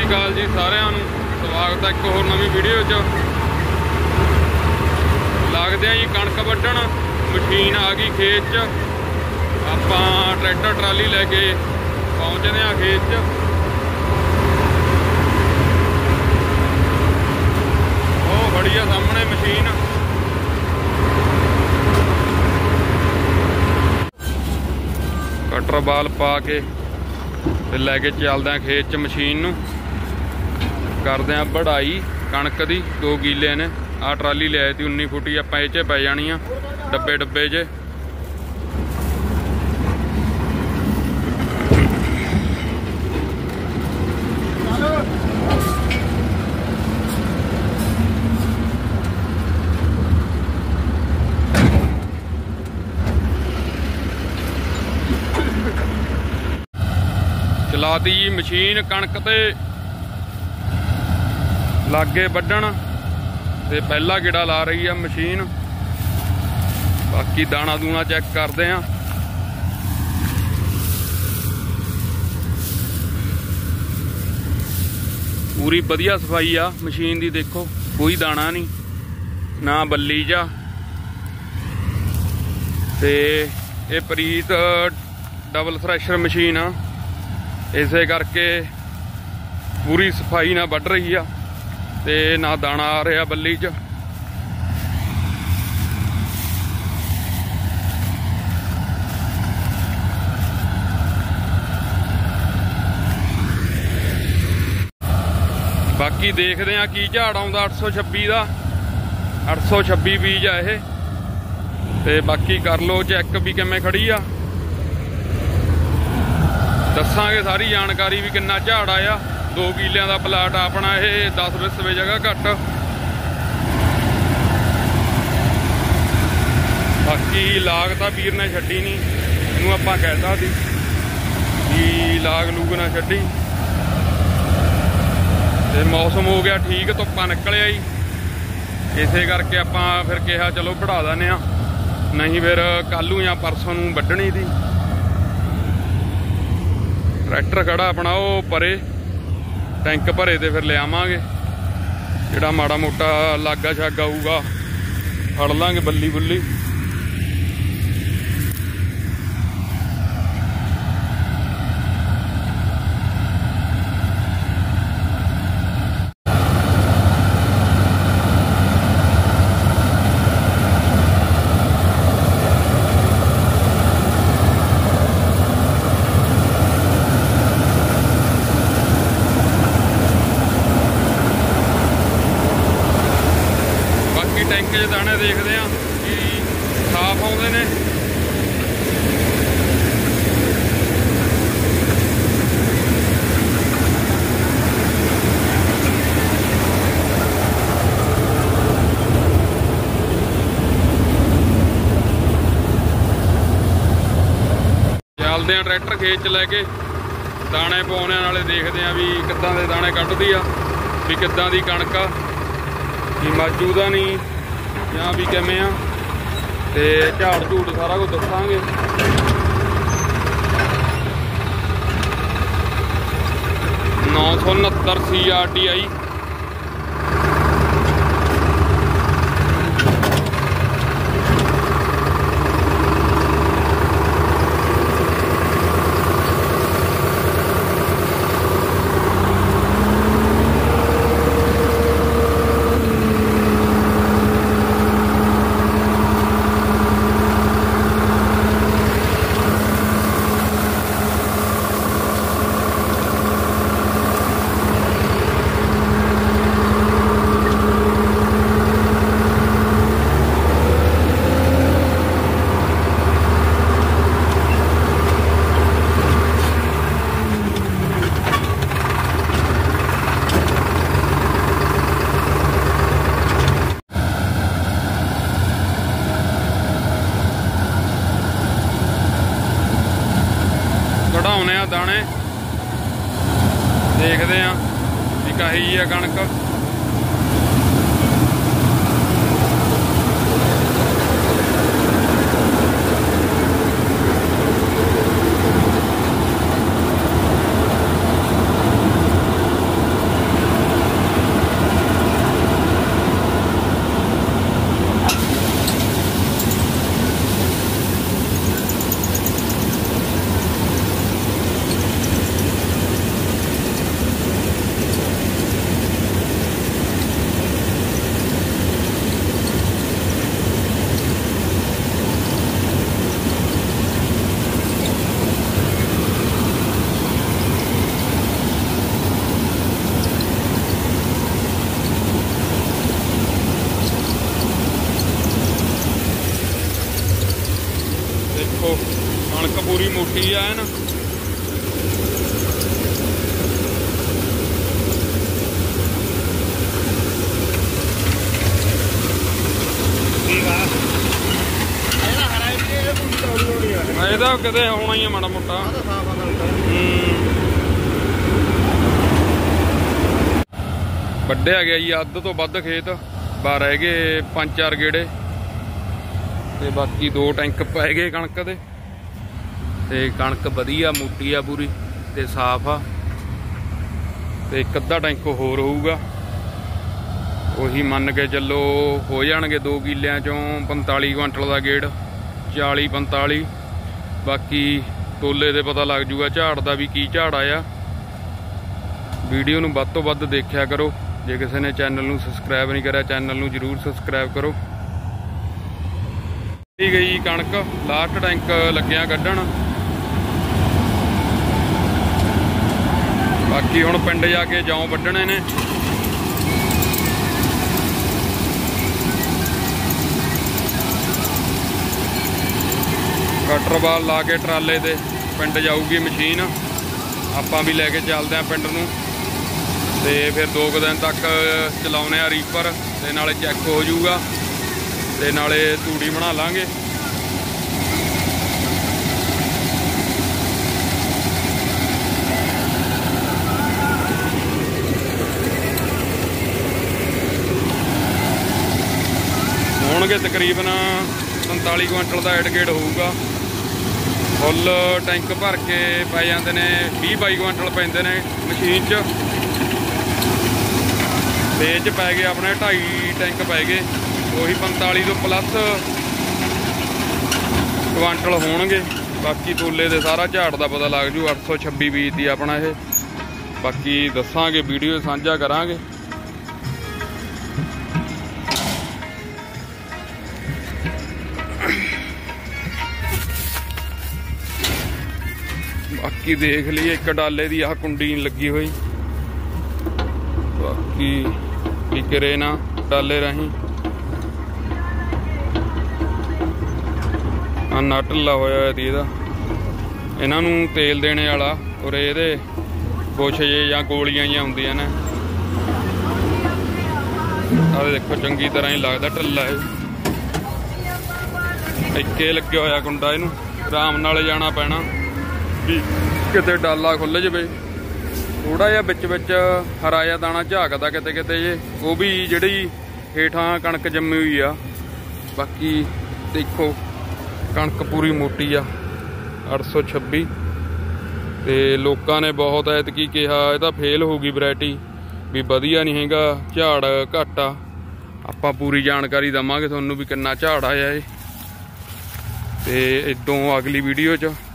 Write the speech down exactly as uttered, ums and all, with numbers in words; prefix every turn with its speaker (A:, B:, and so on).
A: अकाल जी सारिਆਂ ਨੂੰ स्वागत है एक होर नवी वीडियो च। लगदे जी कणक वड्ढण मशीन आ गई खेत च। आपां ट्रैक्टर ट्राली लैके पहुँचते हैं खेत च। वो खड़ी आ सामने मशीन। कटर बाल पा के ते लैके चलदे हैं खेत च मशीन नूं। करदे हैं बढ़ाई कणक दी। दो कीले ने आ ट्राली ले आई थी उन्नी फुटी आपां इह च पै जानी आ डब्बे डब्बे च। चलाती जी मशीन कणक ते लागे वड्ढण ते पहला गेड़ा ला रही है मशीन। बाकी दाना दूना चेक करते हैं। पूरी वधिया सफाई आ मशीन दी। देखो कोई दाना नहीं ना बल्ली जा। ते ये प्रीत डबल थ्रैशर मशीन आ, इसे करके पूरी सफाई ना वड्ढ रही आ ते ना दाना आ रहा बल्ली च। बाकी देखते हैं की झाड़ आउंदा अठ सौ छब्बी का। अठ सौ छब्बी बीज आ ये। ते बाकी कर लो चैक भी किमें खड़ी आ। दसांगे सारी जानकारी भी किन्ना झाड़ आया। दो किलियां दा प्लाट अपना ये दस विस्वे जगह घट। बाकी लाग तां वीर ने छड्डी नहीं, इनू आपां कहता सी कि लाग लूग ना छड्डी। ते मौसम हो गया ठीक, धुप्पा निकल आई, इसे करके आपां फिर कहा चलो बढ़ा देने आ, नहीं फिर कल या परसों नूं वड्ढणी दी। ट्रैक्टर खड़ा अपना वो परे टैंक भरे ते फिर ले आवांगे। जिहड़ा माड़ा मोटा लागा छागा होऊगा फड़ लांगे बल्ली बुल्ली। टैंक च दाने देखते हैं कि साफ आउंदे ने। चलते हैं ट्रैक्टर खेत च लैके दाने पाने नाले देखते हैं भी किद्दां दे दाने कड्ढदी आ, भी किद्दां दी कणक आ, भी मौजूदा नहीं या भी किमें आ। ते झाड़ झूड़ सारा कुछ दसांगे। नौ सौ उनहत्तर सी आर टी आई। कढ़ाने आ दाने, देखते हैं भी कही है कणक। पूरी मोटी है ना। ਇਹਦਾ ਕਿਤੇ ਹੋਣਾ ਹੀ ਆ ਮਾੜਾ ਮੋਟਾ। ਵੱਢਿਆ ਗਿਆ ਜੀ ਅੱਧ ਤੋਂ ਵੱਧ ਖੇਤ, ਬਾ ਰਹਿ ਗਏ ਪੰਜ ਚਾਰ ਗੇੜੇ ਤੇ ਬਾਕੀ ਦੋ ਟੈਂਕ ਪੈ ਗਏ ਕਣਕ ਦੇ। ਤੇ ਕਣਕ ਵਧੀਆ ਮੋਟੀ ਆ ਪੂਰੀ ਤੇ ਸਾਫ਼ ਆ। ਤੇ ਇੱਕ ਅੱਧਾ ਟੈਂਕ ਹੋਰ ਹੋਊਗਾ, ਉਹੀ ਮੰਨ ਕੇ ਚੱਲੋ ਹੋ ਜਾਣਗੇ ਦੋ ਕਿੱਲਿਆਂ ਚੋਂ ਪੰਤਾਲੀ ਕੁਇੰਟਲ ਦਾ ਗੇੜ, ਚਾਲੀ ਪੰਤਾਲੀ। ਬਾਕੀ ਤੋਲੇ ਤੇ ਪਤਾ ਲੱਗ ਜੂਗਾ ਝਾੜ ਦਾ ਵੀ ਕੀ ਝਾੜ ਆਇਆ। ਵੀਡੀਓ ਨੂੰ ਵੱਧ ਤੋਂ ਵੱਧ ਦੇਖਿਆ ਕਰੋ। ਜੇ ਕਿਸੇ ਨੇ ਚੈਨਲ ਨੂੰ ਸਬਸਕ੍ਰਾਈਬ ਨਹੀਂ ਕਰਿਆ, ਚੈਨਲ ਨੂੰ ਜ਼ਰੂਰ ਸਬਸਕ੍ਰਾਈਬ ਕਰੋ। ਠੀਕ ਗਈ ਕਣਕ, ਲਾਸਟ ਟੈਂਕ ਲੱਗਿਆ ਕੱਢਣ। ਬਾਕੀ ਹੁਣ ਪਿੰਡ ਜਾ ਕੇ ਜੌਂ ਵੱਢਣੇ ਨੇ। ਕਟਰ ਬਾਲ ਲਾ ਕੇ ਟਰਾਲੇ ਤੇ ਪਿੰਡ ਜਾਊਗੀ ਮਸ਼ੀਨ। ਆਪਾਂ ਵੀ ਲੈ ਕੇ ਚੱਲਦੇ ਹਾਂ ਪਿੰਡ ਨੂੰ। ਤੇ ਫਿਰ ਦੋ ਕੁ ਦਿਨ ਤੱਕ ਚਲਾਉਣੇ ਆ ਰੀਪਰ, ਤੇ ਨਾਲੇ ਚੈੱਕ ਹੋ ਜਾਊਗਾ ਤੇ ਨਾਲੇ ਤੂੜੀ ਬਣਾ ਲਾਂਗੇ। ਹੋਣਗੇ ਤਕਰੀਬਨ ਪੰਤਾਲੀ ਕੁਇੰਟਲ ਦਾ ਐਡਗੇਟ ਹੋਊਗਾ। ਫੁੱਲ ਟੈਂਕ ਭਰ ਕੇ ਪੈ ਜਾਂਦੇ ਨੇ, ਵੀਹ ਬਾਈ ਕੁਇੰਟਲ ਪੈਂਦੇ ਨੇ ਮਸ਼ੀਨ 'ਚ। ਤੇ ਇਹ 'ਚ ਪੈ ਗਏ ਆਪਣੇ ਢਾਈ ਟੈਂਕ ਪੈ ਗਏ, ਉਹੀ ਪੰਤਾਲੀ ਤੋਂ ਪਲੱਸ ਕੁਆਂਟਲ ਹੋਣਗੇ। ਬਾਕੀ ਤੋਲੇ ਦੇ ਸਾਰਾ ਝਾੜ ਦਾ ਪਤਾ ਲੱਗ ਜੂ। ਅੱਠ ਸੌ ਛੱਬੀ ਬੀਜ ਦੀ ਆਪਣਾ ਇਹ। ਬਾਕੀ ਦੱਸਾਂਗੇ, ਵੀਡੀਓ ਸਾਂਝਾ ਕਰਾਂਗੇ। बाकी देख लीए एक डाले दी आ कुंडी लगी हुई। बाकी टिकरे ना डाले रही नट ला होया इहदा। इन्हां नूं तेल देने वाला और इहदे कुछ जे जां गोलियां जिहां हुंदियां ने। आ देखो चंगी तरह ही लगदा ढिल्ला है। इक्के लग्या होया कुंडा, इहनूं आराम नाल जाना पैना किते डाला खुल जाए। थोड़ा जिहा बिच बिच हरा जिहा दाना झाकदा किते किते जे, वो भी जिहड़ी हेठां कणक जम्मी हुई आ। बाकी देखो कणक पूरी मोटी आ अठ सौ छब्बी। ते लोकां ने बहुत ऐतकी कहा इहदा फेल होगी वैरायटी, भी वधिया नहीं हैगा, झाड़ घट आ। आपां पूरी जानकारी देवांगे तुहानूं भी किन्ना झाड़ आया है। ते इदों अगली वीडियो च